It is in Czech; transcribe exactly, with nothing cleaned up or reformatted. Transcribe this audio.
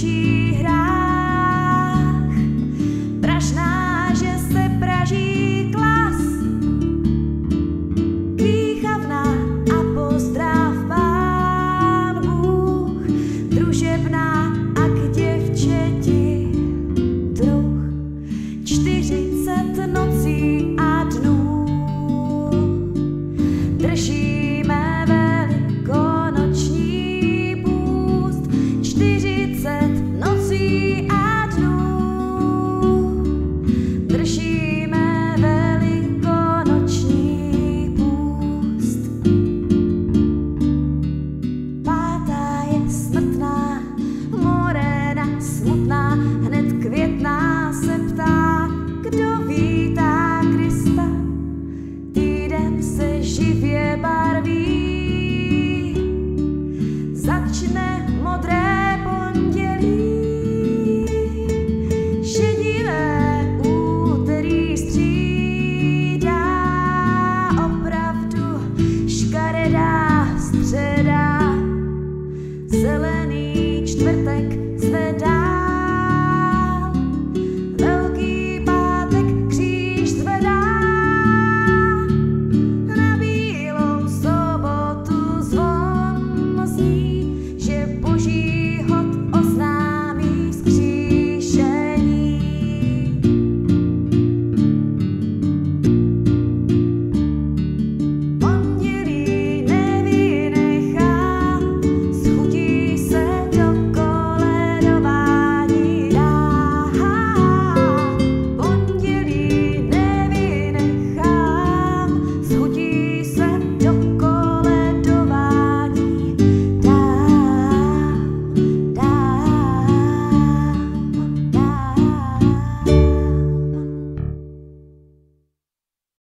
děvčích hrách. Prašná, že se praží klas, klíchavná a pozdrav Pán Bůh, družebná a k děvčeti druh. Čtyřicet nocí a dnů držíme velikonoční půst. Čtyřicet nocí a dnů držíme velikonoční půst. Pátá je smrtná, morena smutná, hned květná se ptá, kdo vítá Krista. Týden se živě barví, začne modré pondělí, šedivé úterý střídá, opravdu škaredá středa, zelený čtvrtek